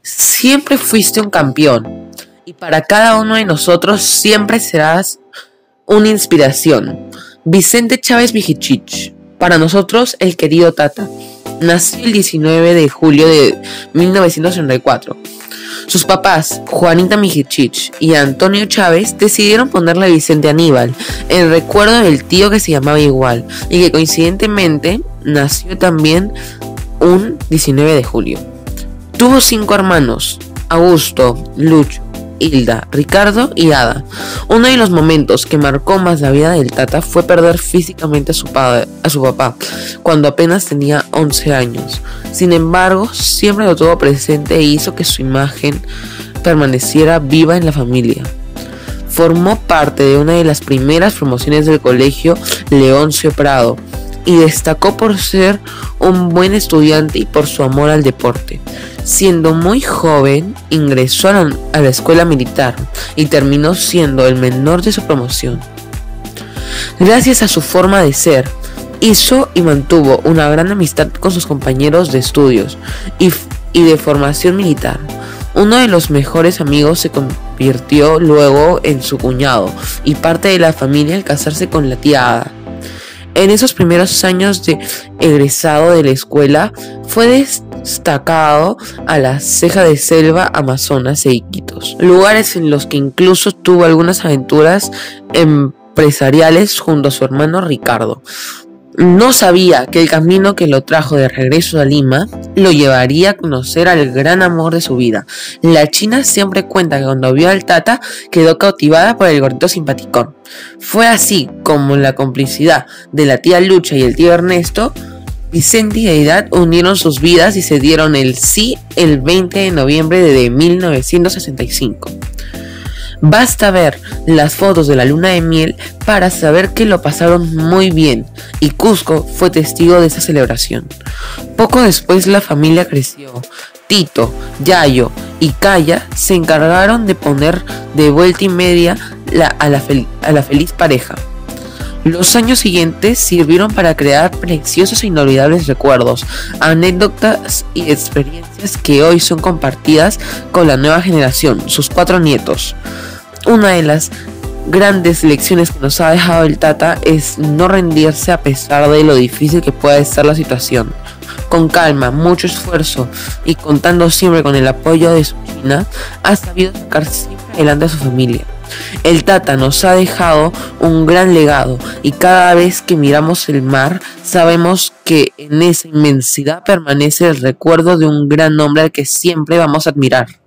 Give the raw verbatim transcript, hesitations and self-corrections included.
Siempre fuiste un campeón y para cada uno de nosotros siempre serás una inspiración. Vicente Chávez Mijicic, para nosotros el querido Tata, nació el diecinueve de julio de mil novecientos treinta y cuatro. Sus papás, Juanita Mijicic y Antonio Chávez, decidieron ponerle Vicente Aníbal, en recuerdo del tío que se llamaba igual y que coincidentemente nació también un diecinueve de julio. Tuvo cinco hermanos: Augusto, Lucho, Hilda, Ricardo y Ada. Uno de los momentos que marcó más la vida del Tata fue perder físicamente a su, padre, a su papá cuando apenas tenía once años. Sin embargo, siempre lo tuvo presente e hizo que su imagen permaneciera viva en la familia. Formó parte de una de las primeras promociones del colegio Leoncio Prado y destacó por ser un buen estudiante y por su amor al deporte. Siendo muy joven, ingresó a la, a la escuela militar y terminó siendo el menor de su promoción. Gracias a su forma de ser, hizo y mantuvo una gran amistad con sus compañeros de estudios y, y de formación militar. Uno de los mejores amigos se convirtió luego en su cuñado y parte de la familia al casarse con la tía Ada. En esos primeros años de egresado de la escuela, fue destacado a la Ceja de Selva, Amazonas e Iquitos, lugares en los que incluso tuvo algunas aventuras empresariales junto a su hermano Ricardo. No sabía que el camino que lo trajo de regreso a Lima lo llevaría a conocer al gran amor de su vida. La China siempre cuenta que cuando vio al Tata quedó cautivada por el gordito simpaticón. Fue así como la complicidad de la tía Lucha y el tío Ernesto, Vicente y Aidad unieron sus vidas y se dieron el sí el veinte de noviembre de mil novecientos sesenta y cinco. Basta ver las fotos de la luna de miel para saber que lo pasaron muy bien, y Cusco fue testigo de esa celebración. Poco después la familia creció. Tito, Yayo y Calla se encargaron de poner de vuelta y media la, a, la fel, a la feliz pareja. Los años siguientes sirvieron para crear preciosos e inolvidables recuerdos, anécdotas y experiencias que hoy son compartidas con la nueva generación, sus cuatro nietos. Una de las grandes lecciones que nos ha dejado el Tata es no rendirse a pesar de lo difícil que pueda estar la situación. Con calma, mucho esfuerzo y contando siempre con el apoyo de su China, ha sabido sacar siempre adelante a su familia. El Tata nos ha dejado un gran legado y cada vez que miramos el mar sabemos que en esa inmensidad permanece el recuerdo de un gran hombre al que siempre vamos a admirar.